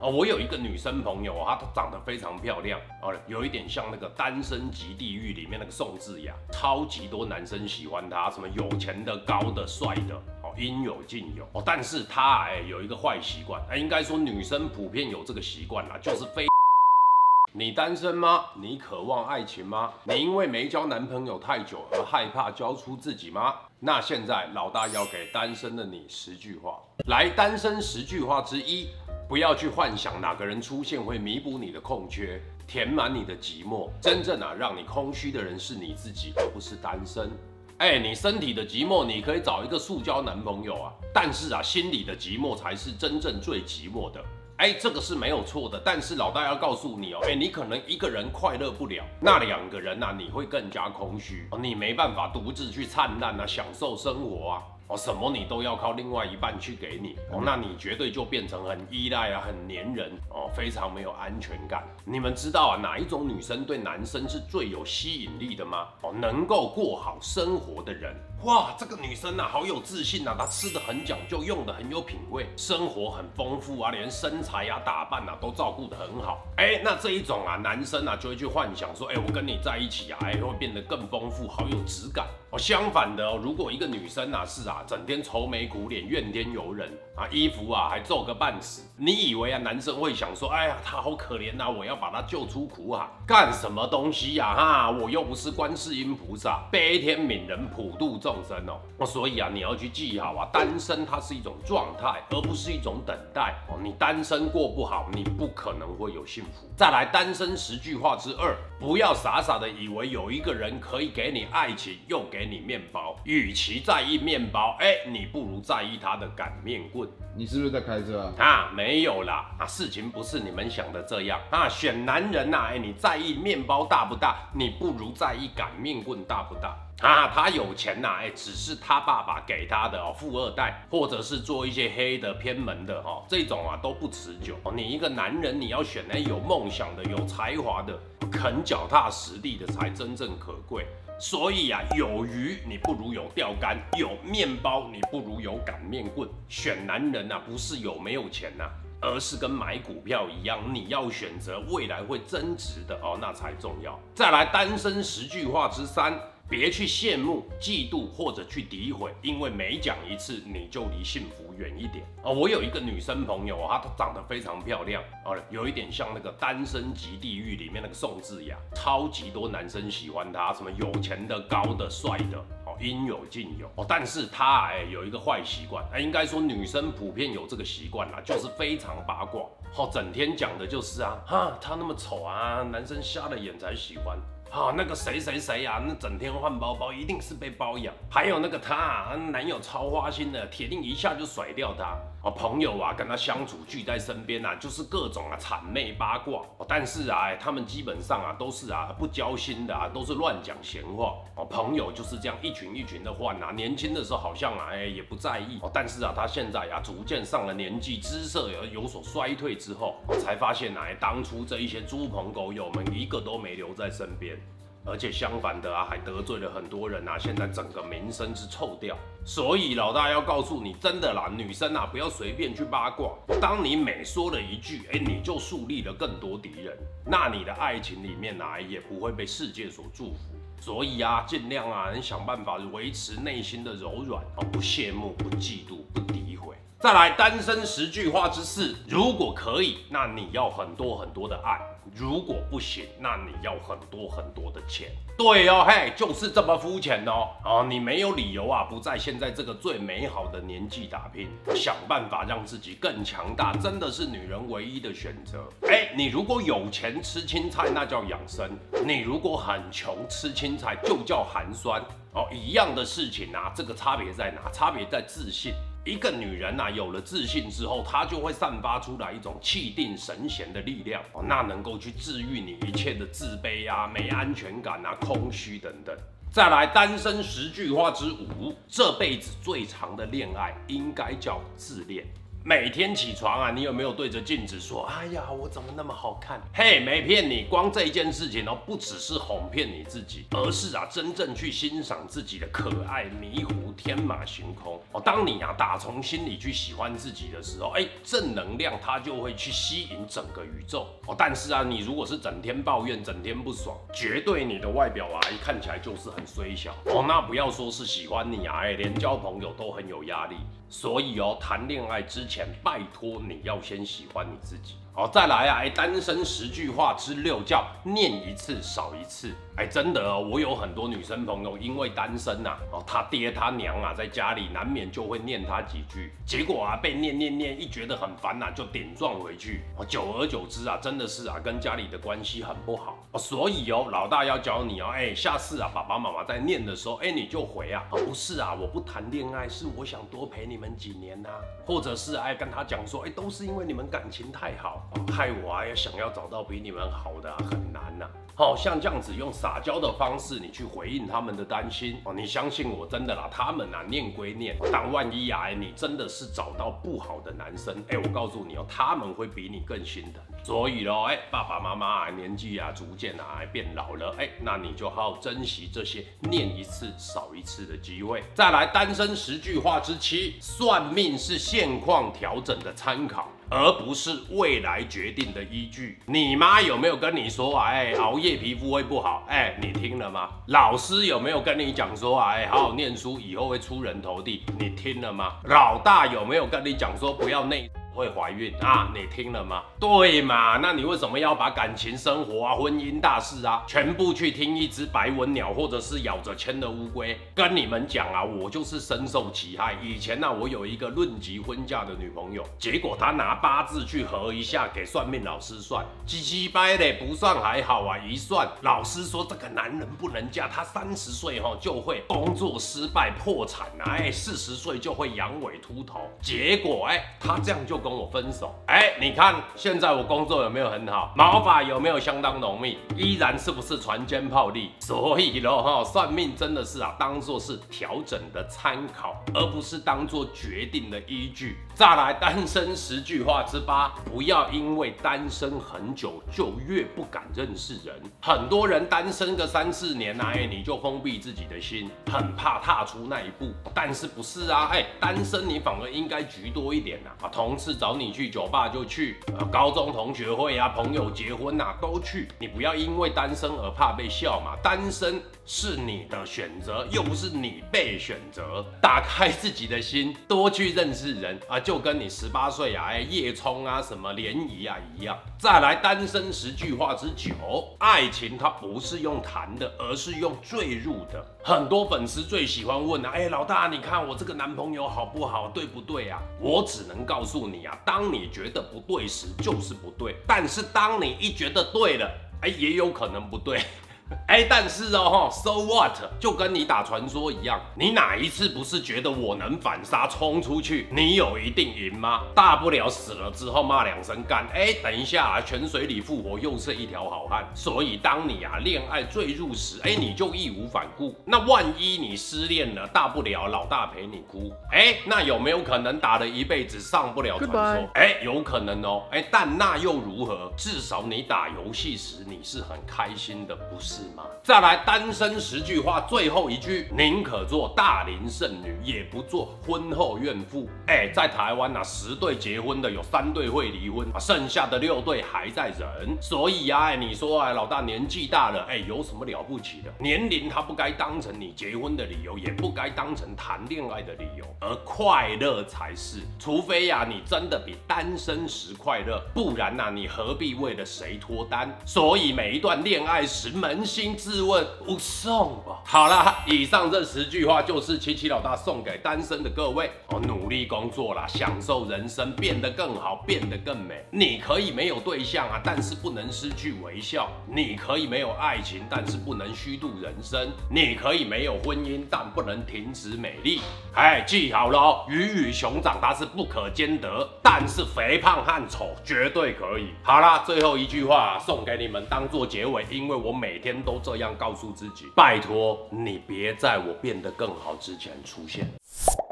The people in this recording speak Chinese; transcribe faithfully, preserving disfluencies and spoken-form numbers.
啊，我有一个女生朋友，她长得非常漂亮，哦，有一点像那个《单身即地狱》里面那个宋智雅，超级多男生喜欢她，什么有钱的、高的、帅的，哦，应有尽有。哦，但是她哎有一个坏习惯，哎，应该说女生普遍有这个习惯啦，就是非。你单身吗？你渴望爱情吗？你因为没交男朋友太久而害怕交出自己吗？那现在老大要给单身的你十句话，来，单身十句话之一。不要去幻想哪个人出现会弥补你的空缺，填满你的寂寞。真正啊让你空虚的人是你自己，而不是单身。哎，你身体的寂寞，你可以找一个塑胶男朋友啊，但是啊，心里的寂寞才是真正最寂寞的。哎，这个是没有错的，但是老大要告诉你哦，哎，你可能一个人快乐不了，那两个人啊，你会更加空虚，你没办法独自去灿烂啊，享受生活啊。哦，什么你都要靠另外一半去给你哦，那你绝对就变成很依赖啊，很黏人哦，非常没有安全感。你们知道啊，哪一种女生对男生是最有吸引力的吗？哦，能够过好生活的人。哇，这个女生啊，好有自信啊，她吃的很讲究，用的很有品味，生活很丰富啊，连身材啊、打扮啊都照顾得很好。哎，那这一种啊，男生啊就会去幻想说，哎，我跟你在一起啊，哎，会变得更丰富，好有质感。哦，相反的哦，如果一个女生啊是啊，整天愁眉苦脸、怨天尤人啊，衣服啊还皱个半死，你以为啊男生会想说，哎呀，她好可怜呐、啊，我要把她救出苦海？干什么东西呀、啊？哈，我又不是观世音菩萨，悲天悯人、普度众生哦。所以啊，你要去记好啊，单身它是一种状态，而不是一种等待哦。你单身过不好，你不可能会有幸福。再来，单身十句话之二，不要傻傻的以为有一个人可以给你爱情，又给你面包。与其在意面包，哎，你不如在意他的擀面棍。 你是不是在开车啊？ 啊，没有啦，啊，事情不是你们想的这样啊。选男人呐、啊，哎，你在意面包大不大，你不如在意擀面棍大不大。啊，他有钱呐、啊，哎，只是他爸爸给他的哦，富二代，或者是做一些黑的偏门的哦，这种啊都不持久。哦，你一个男人，你要选哎有梦想的、有才华的、肯脚踏实地的，才真正可贵。所以啊，有鱼你不如有钓竿，有面包你不如有擀面棍。选男人啊，不是有没有钱呐、啊。而是跟买股票一样，你要选择未来会增值的哦，那才重要。再来，单身十句话之三，别去羡慕、嫉妒或者去诋毁，因为每讲一次，你就离幸福远一点哦。我有一个女生朋友，她长得非常漂亮哦，有一点像那个《单身即地狱》里面那个宋智雅，超级多男生喜欢她，什么有钱的、高的、帅的。应有尽有哦，但是他哎有一个坏习惯，哎，应该说女生普遍有这个习惯啦，就是非常八卦，哦，整天讲的就是啊，哈，他那么丑啊，男生瞎了眼才喜欢。啊，那个谁谁谁啊，那整天换包包，一定是被包养。还有那个他啊，男友超花心的，铁定一下就甩掉他。哦，朋友啊，跟他相处聚在身边啊，就是各种啊谄媚八卦。哦，但是啊，他们基本上啊都是啊不交心的啊，都是乱讲闲话。哦，朋友就是这样一群一群的换啊。年轻的时候好像啊，哎也不在意。哦，但是啊，他现在啊逐渐上了年纪，姿色有有所衰退之后，哦、才发现啊，当初这一些猪朋狗友们一个都没留在身边。而且相反的啊，还得罪了很多人啊，现在整个名声是臭掉。所以老大要告诉你，真的啦，女生啊，不要随便去八卦。当你每说了一句，哎，你就树立了更多敌人，那你的爱情里面啊，也不会被世界所祝福。所以啊，尽量啊，能想办法维持内心的柔软哦，不羡慕，不嫉妒，不诋毁。再来，单身十句话之四，如果可以，那你要很多很多的爱。如果不行，那你要很多很多的钱。对哦，嘿，就是这么肤浅哦。哦，你没有理由啊，不在现在这个最美好的年纪打拼，想办法让自己更强大，真的是女人唯一的选择。哎，你如果有钱吃青菜，那叫养生；你如果很穷吃青菜，就叫寒酸。哦，一样的事情啊，这个差别在哪？差别在自信。一个女人啊，有了自信之后，她就会散发出来一种气定神闲的力量，哦，那能够去治愈你一切的自卑啊、没安全感啊、空虚等等。再来，单身十句话之五，这辈子最长的恋爱应该叫自恋。 每天起床啊，你有没有对着镜子说，哎呀，我怎么那么好看？嘿，没骗你，光这一件事情哦，不只是哄骗你自己，而是啊，真正去欣赏自己的可爱、迷糊、天马行空哦。当你啊打从心里去喜欢自己的时候，哎，正能量它就会去吸引整个宇宙哦。但是啊，你如果是整天抱怨、整天不爽，绝对你的外表啊看起来就是很衰小哦。那不要说是喜欢你啊，哎，连交朋友都很有压力。所以哦，谈恋爱之前，拜托你要先喜欢你自己。好，再来啊，哎，单身十句话之六叫念一次少一次。哎，真的哦，我有很多女生朋友因为单身呐、啊，哦，她爹她娘啊，在家里难免就会念她几句，结果啊，被念念念，一觉得很烦呐、啊，就顶撞回去。哦，久而久之啊，真的是啊，跟家里的关系很不好。哦，所以哦，老大要教你哦，哎，下次啊，爸爸妈妈在念的时候，哎，你就回啊，哦，不是啊，我不谈恋爱，是我想多陪你们几年呐、啊，或者是哎，跟他讲说，哎，都是因为你们感情太好，哦、害我啊，也想要找到比你们好的、啊、很难呐、啊。好、哦、像这样子用撒娇的方式，你去回应他们的担心哦。你相信我，真的啦，他们啊念归念，但万一啊，你真的是找到不好的男生，哎，我告诉你哦，他们会比你更心疼。所以咯，哎，爸爸妈妈啊，年纪啊逐渐啊变老了，哎，那你就好好珍惜这些念一次少一次的机会。再来，单身十句话之七，算命是现况调整的参考，而不是未来决定的依据。你妈有没有跟你说啊？哎，熬夜皮肤会不好？哎，你听了吗？老师有没有跟你讲说啊？哎，好好念书，以后会出人头地？你听了吗？老大有没有跟你讲说不要内会怀孕啊？你听了吗？对嘛？那你为什么要把感情生活啊、婚姻大事啊，全部去听一只白文鸟或者是咬着铅的乌龟？跟你们讲啊，我就是深受其害。以前呢、啊，我有一个论及婚嫁的女朋友，结果她拿八字去合一下，给算命老师算，鸡鸡掰嘞，不算还好啊，一算，老师说这个男人不能嫁，他三十岁哈就会工作失败破产啊，哎，四十岁就会阳痿秃头。结果哎，他这样就跟我分手。哎，你看现在我工作有没有很好？毛发有没有相当浓密？依然是不是船坚炮利？所以咯哈，算命真的是啊，当做是调整的参考，而不是当做决定的依据。再来，单身十句话之八，不要因为单身很久就越不敢认识人。很多人单身个三四年啊，哎，你就封闭自己的心，很怕踏出那一步。但是不是啊？哎，单身你反而应该局多一点啊，同事找你去酒吧就去，呃，高中同学会啊，朋友结婚啊都去。你不要因为单身而怕被笑嘛，单身是你的选择，又不是你被选择。打开自己的心，多去认识人啊，就跟你十八岁啊，哎，夜冲啊，什么联谊啊一样。再来，单身十句话之九，爱情它不是用谈的，而是用坠入的。很多粉丝最喜欢问啊，哎，老大，你看我这个男朋友好不好，对不对啊？我只能告诉你啊，当你觉得不对时，就是不对。但是当你一觉得对了，哎，也有可能不对。哎，但是哦，so what？ 就跟你打传说一样，你哪一次不是觉得我能反杀冲出去，你有一定赢吗？大不了死了之后骂两声干，哎，等一下啊，泉水里复活又是一条好汉。所以当你啊恋爱坠入时，哎，你就义无反顾。那万一你失恋了，大不了老大陪你哭，哎，那有没有可能打了一辈子上不了传说？哎，有可能哦，哎，但那又如何？至少你打游戏时你是很开心的，不是？再来，单身十句话，最后一句，宁可做大龄剩女，也不做婚后怨妇。哎，在台湾啊，十对结婚的有三对会离婚，剩下的六对还在忍。所以啊，哎，你说啊，老大年纪大了，哎，有什么了不起的？年龄它不该当成你结婚的理由，也不该当成谈恋爱的理由，而快乐才是。除非呀、啊，你真的比单身时快乐，不然呐、啊，你何必为了谁脱单？所以每一段恋爱时，扪心自问，不送吧。好啦，以上这十句话就是七七老大送给单身的各位哦，努力工作啦，享受人生，变得更好，变得更美。你可以没有对象啊，但是不能失去微笑；你可以没有爱情，但是不能虚度人生；你可以没有婚姻，但不能停止美丽。哎，记好了哦，鱼与熊掌它是不可兼得，但是肥胖和丑绝对可以。好啦，最后一句话送给你们当做结尾，因为我每天都这样告诉自己，拜托你别在我变得更好之前出现。